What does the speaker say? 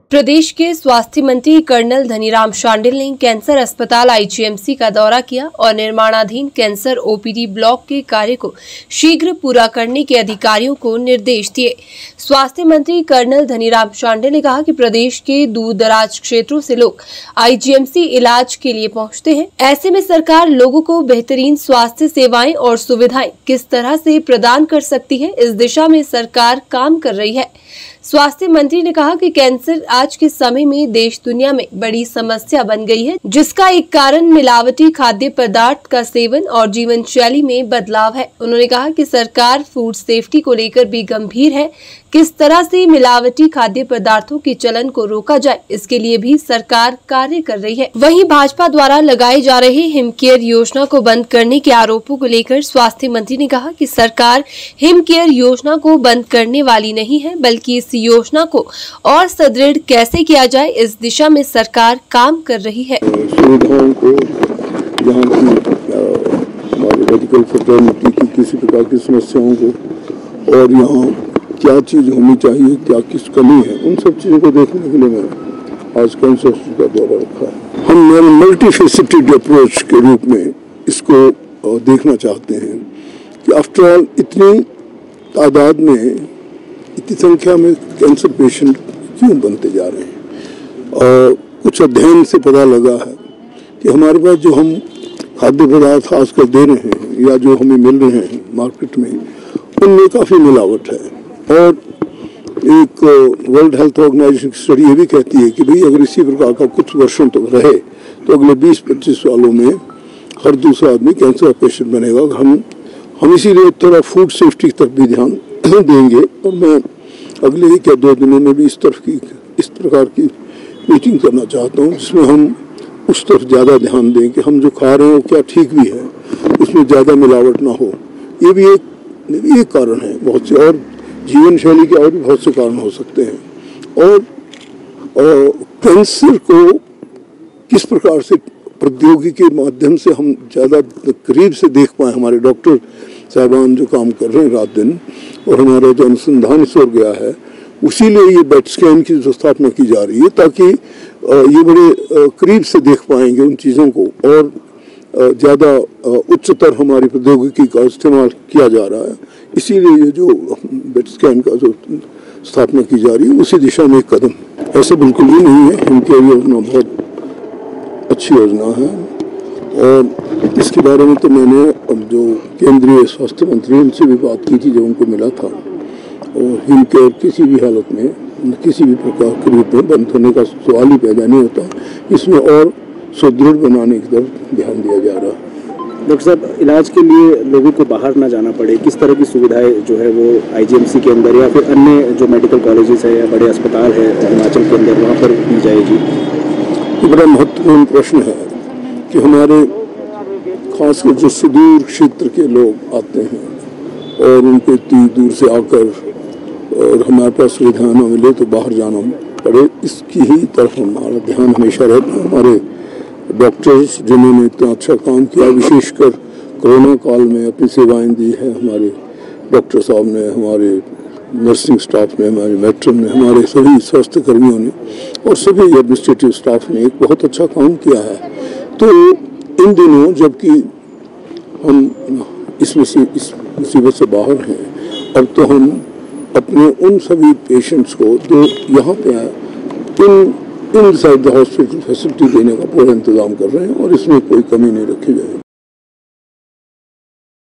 प्रदेश के स्वास्थ्य मंत्री कर्नल धनीराम शांडिल ने कैंसर अस्पताल आईजीएमसी का दौरा किया और निर्माणाधीन कैंसर ओपीडी ब्लॉक के कार्य को शीघ्र पूरा करने के अधिकारियों को निर्देश दिए। स्वास्थ्य मंत्री कर्नल धनीराम शांडिल ने कहा कि प्रदेश के दूर दराज क्षेत्रों से लोग आईजीएमसी इलाज के लिए पहुंचते हैं। ऐसे में सरकार लोगों को बेहतरीन स्वास्थ्य सेवाएं और सुविधाएं किस तरह से प्रदान कर सकती है, इस दिशा में सरकार काम कर रही है। स्वास्थ्य मंत्री ने कहा कि कैंसर आज के समय में देश दुनिया में बड़ी समस्या बन गई है, जिसका एक कारण मिलावटी खाद्य पदार्थ का सेवन और जीवन शैली में बदलाव है। उन्होंने कहा कि सरकार फूड सेफ्टी को लेकर भी गंभीर है। किस तरह से मिलावटी खाद्य पदार्थों के चलन को रोका जाए, इसके लिए भी सरकार कार्य कर रही है। वहीं भाजपा द्वारा लगाए जा रहे हिम केयर योजना को बंद करने के आरोपों को लेकर स्वास्थ्य मंत्री ने कहा कि सरकार हिम केयर योजना को बंद करने वाली नहीं है, बल्कि इस योजना को और सुदृढ़ कैसे किया जाए, इस दिशा में सरकार काम कर रही है। सुविधाओं को यहाँ की मेडिकल फर्टिलिटी की किसी प्रकार की समस्याओं को और यहाँ क्या चीज़ होनी चाहिए, क्या किस कमी है, उन सब चीज़ों को देखने के लिए मैं आज कैंसर का दौरा रखा है। हम मल्टी फेसेटेड अप्रोच के रूप में इसको देखना चाहते हैं कि आफ्टर ऑल इतनी तादाद में, इतनी संख्या में कैंसर पेशेंट क्यों बनते जा रहे हैं। कुछ अध्ययन से पता लगा है कि हमारे पास जो हम खाद्य पदार्थ आजकल दे रहे हैं या जो हमें मिल रहे हैं मार्केट में, उनमें काफ़ी मिलावट है। और एक वर्ल्ड हेल्थ ऑर्गेनाइजेशन की स्टडी ये भी कहती है कि भाई अगर इसी प्रकार का कुछ वर्षों तक रहे तो अगले 20-25 सालों में हर दूसरा आदमी कैंसर पेशेंट बनेगा। हम इसीलिए थोड़ा फूड सेफ्टी की तरफ भी ध्यान देंगे और मैं अगले 1 या 2 दिनों में भी इस प्रकार की मीटिंग करना चाहता हूँ, जिसमें हम उस तरफ ज़्यादा ध्यान दें कि हम जो खा रहे हैं वो क्या ठीक भी है, उसमें ज़्यादा मिलावट ना हो। ये भी एक कारण है। बहुत से और जीवन शैली के और भी बहुत से कारण हो सकते हैं। और कैंसर को किस प्रकार से प्रौद्योगिकी के माध्यम से हम ज़्यादा करीब से देख पाए, हमारे डॉक्टर साहबान जो काम कर रहे हैं रात दिन, और हमारा जो अनुसंधान इस ओर गया है, उसी लिए ये बेड स्कैन की जो स्थापना की जा रही है, ताकि ये बड़े करीब से देख पाएंगे उन चीज़ों को और ज़्यादा उच्चतर हमारी प्रौद्योगिकी का इस्तेमाल किया जा रहा है। इसीलिए ये जो बेड स्कैन का जो स्थापना की जा रही है, उसी दिशा में एक कदम। ऐसे बिल्कुल भी नहीं है। हिम केयर योजना बहुत अच्छी योजना है और इसके बारे में तो मैंने अब जो केंद्रीय स्वास्थ्य मंत्री उनसे भी बात की थी जब उनको मिला था। और हिम केयर किसी भी हालत में, किसी भी प्रकार के रूप में बंद होने का सवाल ही पैदा नहीं होता। इसमें और सुदृढ़ बनाने की तरफ ध्यान दिया जा रहा है। डॉक्टर साहब, इलाज के लिए लोगों को बाहर ना जाना पड़े, किस तरह की सुविधाएं जो है वो आईजीएमसी के अंदर या फिर अन्य जो मेडिकल कॉलेजेस है या बड़े अस्पताल है हिमाचल के अंदर, वहाँ पर दी जाएगी? ये बड़ा महत्वपूर्ण प्रश्न है कि हमारे खासकर जो सुदूर क्षेत्र के लोग आते हैं और उनको इतनी दूर से आकर और हमारे पास सुविधा न मिले तो बाहर जाना पड़े, इसकी ही तरफ हमारा ध्यान हमेशा रहता है। हमारे डॉक्टर्स जिन्होंने इतना अच्छा काम किया, विशेषकर कोरोना काल में अपनी सेवाएं दी है, हमारे डॉक्टर साहब ने, हमारे नर्सिंग स्टाफ ने, हमारे मैट्रन ने, हमारे सभी स्वास्थ्य कर्मियों ने और सभी एडमिनिस्ट्रेटिव स्टाफ ने एक बहुत अच्छा काम किया है। तो इन दिनों जबकि हम इस मुसीबत से बाहर हैं, अब तो हम अपने उन सभी पेशेंट्स को जो यहाँ पे आए इनसाइड द हॉस्पिटल फैसिलिटी देने का पूरा इंतजाम कर रहे हैं और इसमें कोई कमी नहीं रखी जाएगी।